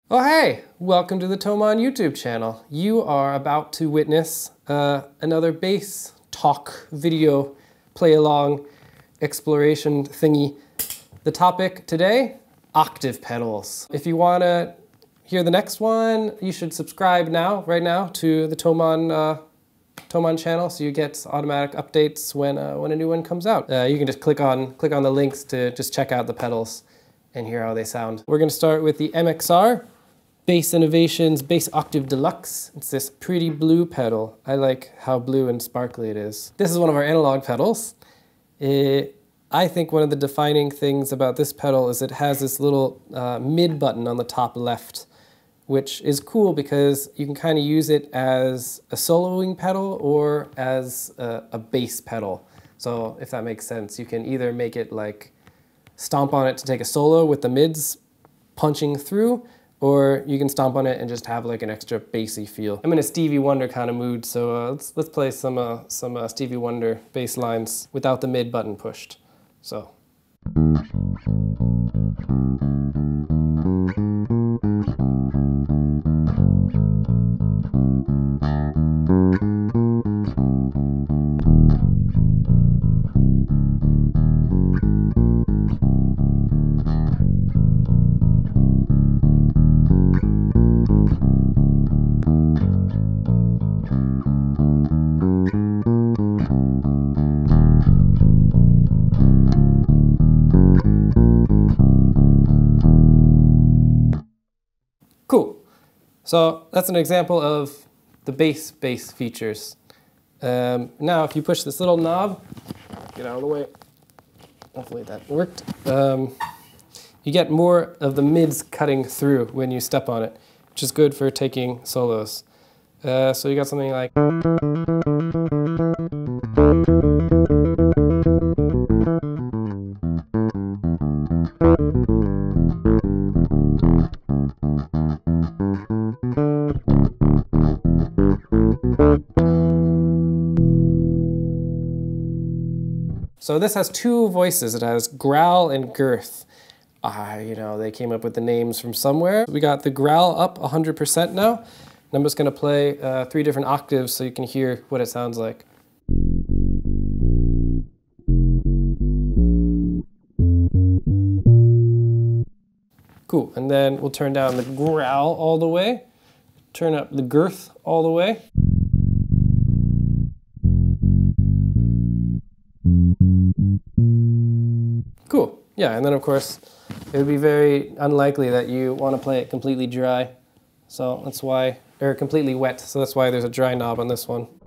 Oh hey, welcome to the Thomann YouTube channel. You are about to witness another bass talk video play along exploration thingy. The topic today, octave pedals. If you want to hear the next one, you should subscribe right now to the Thomann channel so you get automatic updates when a new one comes out. You can just click on the links to just check out the pedals and hear how they sound. We're going to start with the MXR. Bass Innovations Bass Octave Deluxe. It's this pretty blue pedal. I like how blue and sparkly it is. This is one of our analog pedals. I think one of the defining things about this pedal is it has this little mid button on the top left, which is cool because you can kind of use it as a soloing pedal or as a bass pedal. So if that makes sense, you can either make it like stomp on it to take a solo with the mids punching through, or you can stomp on it and just have like an extra bassy feel. I'm in a Stevie Wonder kind of mood, so let's play some Stevie Wonder bass lines without the mid button pushed. So. Cool. So that's an example of the bass features. Now if you push this little knob, get out of the way, hopefully that worked, you get more of the mids cutting through when you step on it, which is good for taking solos. So you got something like... So this has two voices. It has Growl and Girth. You know, they came up with the names from somewhere. We got the Growl up 100% now. And I'm just going to play 3 different octaves so you can hear what it sounds like. Cool, and then we'll turn down the Growl all the way, turn up the Girth all the way. Cool, yeah, and then of course, it would be very unlikely that you want to play it completely dry, so that's why, or completely wet, so that's why there's a dry knob on this one.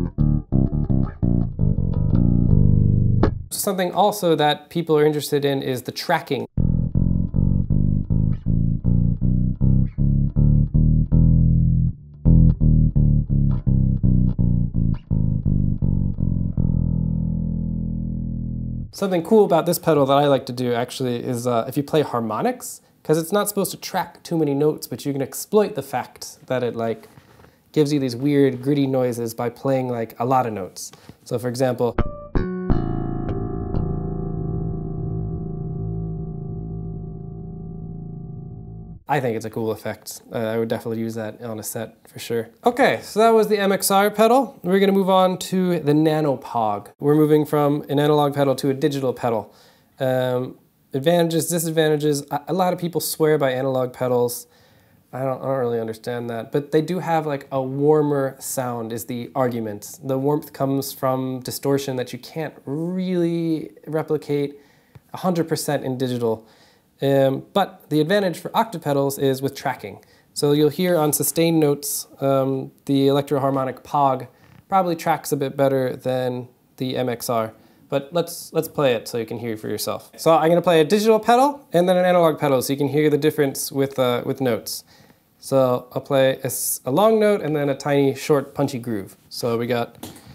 Something also that people are interested in is the tracking. Something cool about this pedal that I like to do actually is if you play harmonics, because it's not supposed to track too many notes, but you can exploit the fact that it like gives you these weird gritty noises by playing like a lot of notes. So for example, I think it's a cool effect. I would definitely use that on a set for sure. Okay, so that was the MXR pedal. We're gonna move on to the Nano POG. We're moving from an analog pedal to a digital pedal. Advantages, disadvantages. A lot of people swear by analog pedals. I don't really understand that, but they do have like a warmer sound is the argument. The warmth comes from distortion that you can't really replicate 100% in digital. But the advantage for octave pedals is with tracking. So you'll hear on sustained notes, the electroharmonic POG probably tracks a bit better than the MXR. But let's play it so you can hear it for yourself. So I'm gonna play a digital pedal and then an analog pedal so you can hear the difference with notes. So I'll play a long note and then a tiny, short, punchy groove. So we got...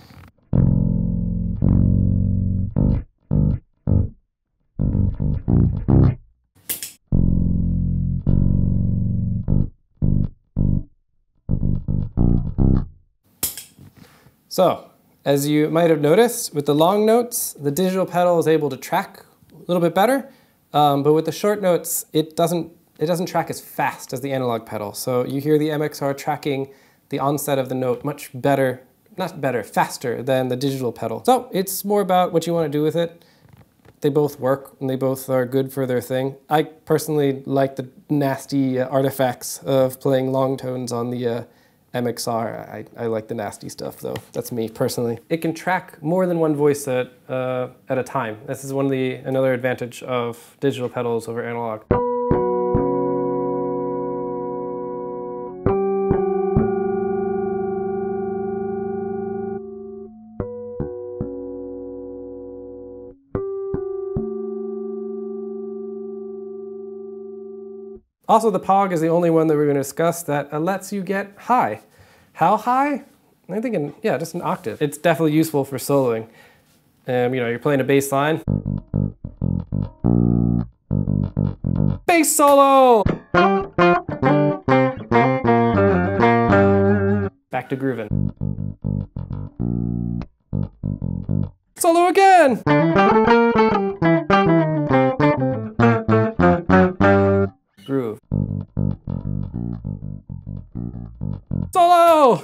So, as you might have noticed, with the long notes, the digital pedal is able to track a little bit better, but with the short notes, it doesn't it doesn't track as fast as the analog pedal. So you hear the MXR tracking the onset of the note much better, not better, faster than the digital pedal. So it's more about what you want to do with it. They both work and they both are good for their thing. I personally like the nasty artifacts of playing long tones on the MXR. I like the nasty stuff though. That's me personally. It can track more than one voice at a time. This is another advantage of digital pedals over analog. Also, the POG is the only one that we're going to discuss that lets you get high. How high? I'm thinking, yeah, just an octave. It's definitely useful for soloing. You know, you're playing a bass line. Bass solo! Back to grooving. Solo again! Groove. Solo!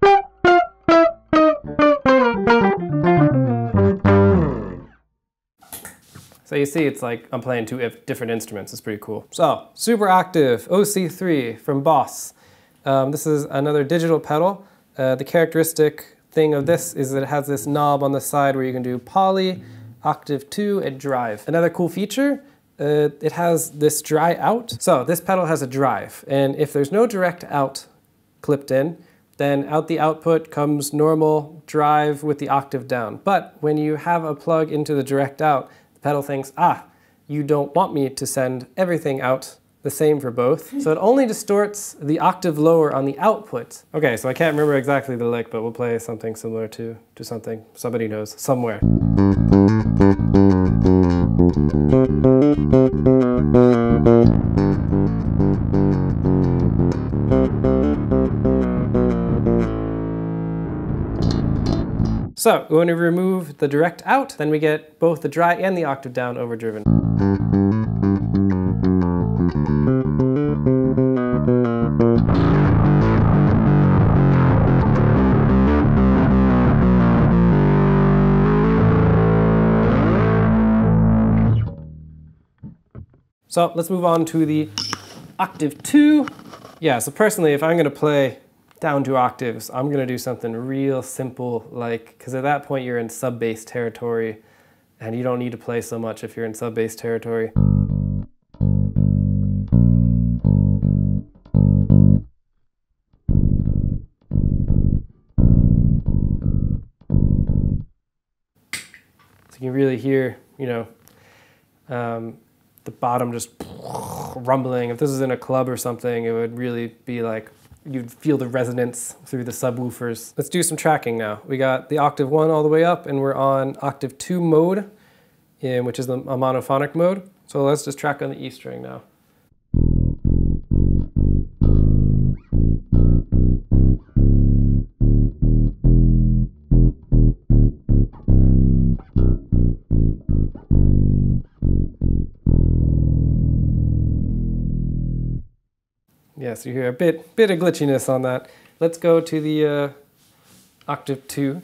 So you see, it's like I'm playing two different instruments. It's pretty cool. So, Super Octave OC3 from Boss. This is another digital pedal. The characteristic thing of this is that it has this knob on the side where you can do poly, octave 2, and drive. Another cool feature, it has this dry out. So this pedal has a drive, and if there's no direct out clipped in, then out the output comes normal drive with the octave down. But when you have a plug into the direct out, the pedal thinks, ah, you don't want me to send everything out the same for both. So it only distorts the octave lower on the output. Okay, so I can't remember exactly the lick, but we'll play something similar to something somebody knows somewhere. So when we remove the direct out, then we get both the dry and the octave down overdriven. So let's move on to the octave 2. Yeah, so personally, if I'm going to play down 2 octaves, I'm going to do something real simple, like, because at that point you're in sub-bass territory, and you don't need to play so much if you're in sub-bass territory. So you can really hear, you know, the bottom just rumbling. If this was in a club or something, it would really be like, you'd feel the resonance through the subwoofers. Let's do some tracking now. We got the octave 1 all the way up, and we're on octave 2 mode, which is a monophonic mode. So let's just track on the E string now. Yeah, so you hear a bit of glitchiness on that. Let's go to the octave 2.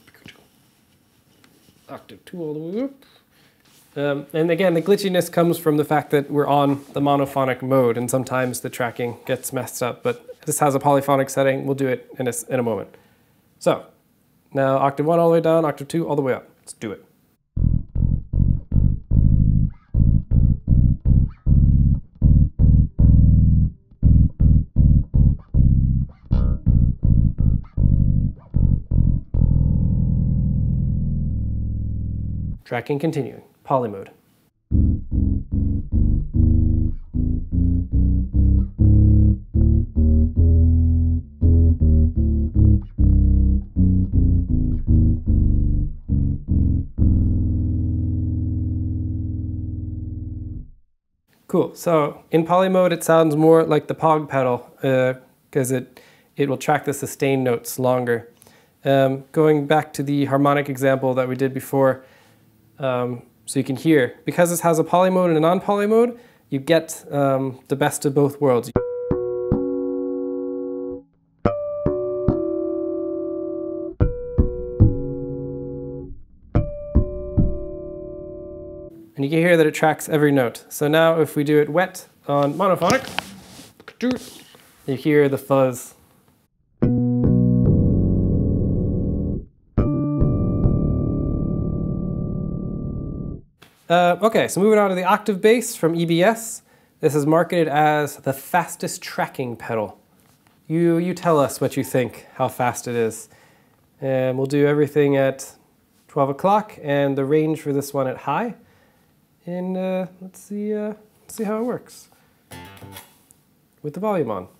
Octave 2 all the way up. And again, the glitchiness comes from the fact that we're on the monophonic mode, and sometimes the tracking gets messed up, but this has a polyphonic setting. We'll do it in a moment. So, now octave 1 all the way down, octave 2 all the way up. Let's do it. Tracking continuing, poly mode. Cool, so in poly mode it sounds more like the POG pedal because it will track the sustain notes longer. Going back to the harmonic example that we did before, so you can hear, because this has a poly mode and a non-poly mode, you get the best of both worlds. And you can hear that it tracks every note. So now if we do it wet on monophonic, you hear the fuzz. Okay, so moving on to the octave bass from EBS. This is marketed as the fastest tracking pedal. You tell us what you think, how fast it is. And we'll do everything at 12 o'clock and the range for this one at high. And let's see how it works with the volume on.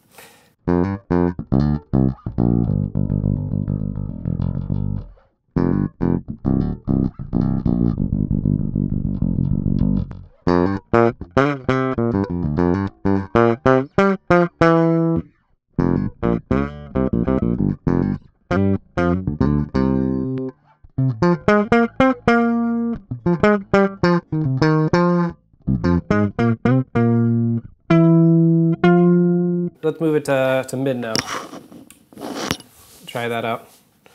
Let's move it to mid now. Try that out.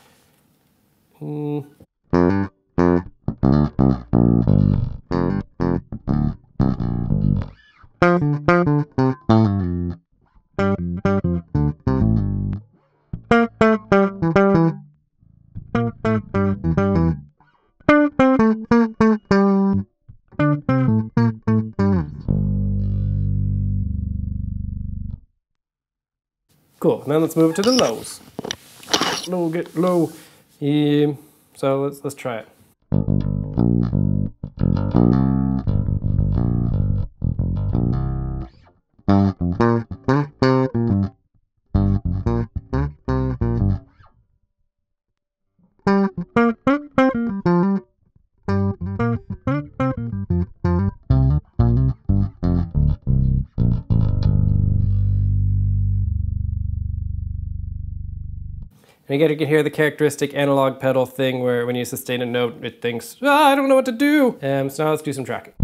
Cool. Now let's move it to the lows. Low, get low. So let's try it. And again, you can hear the characteristic analog pedal thing where when you sustain a note, it thinks, ah, I don't know what to do. So now let's do some tracking.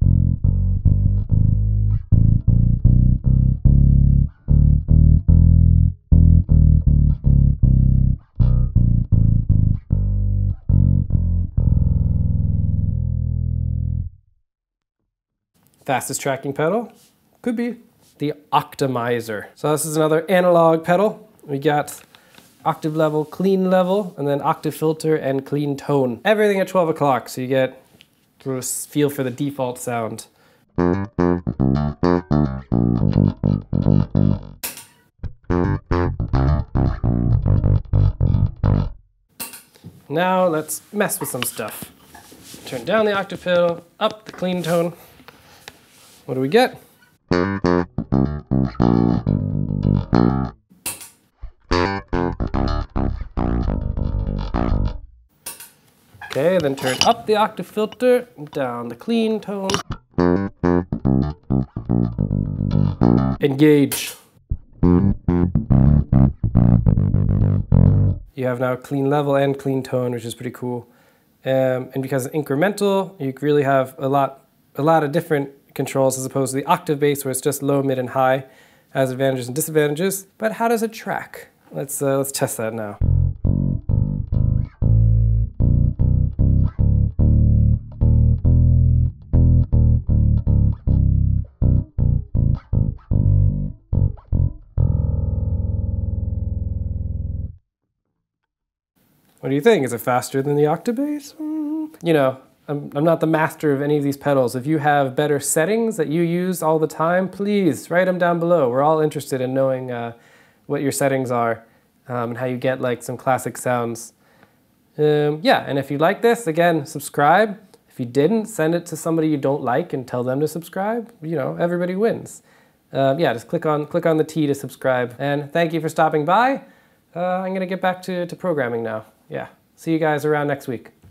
Fastest tracking pedal could be the Optimizer. So this is another analog pedal. We got octave level, clean level, and then octave filter and clean tone. Everything at 12 o'clock, so you get a feel for the default sound. Now let's mess with some stuff. Turn down the octave pedal, up the clean tone. What do we get? Okay, then turn up the octave filter, down the clean tone. Engage. You have now clean level and clean tone, which is pretty cool. And because it's incremental, you really have a lot of different controls as opposed to the octave bass where it's just low, mid, and high. Has advantages and disadvantages. But how does it track? Let's test that now. What do you think? Is it faster than the octave bass? You know, I'm not the master of any of these pedals. If you have better settings that you use all the time, please write them down below. We're all interested in knowing what your settings are and how you get like some classic sounds. Yeah, and if you like this, again, subscribe. If you didn't, send it to somebody you don't like and tell them to subscribe. You know, everybody wins. Yeah, just click on the T to subscribe. And thank you for stopping by. I'm gonna get back to programming now. Yeah, see you guys around next week.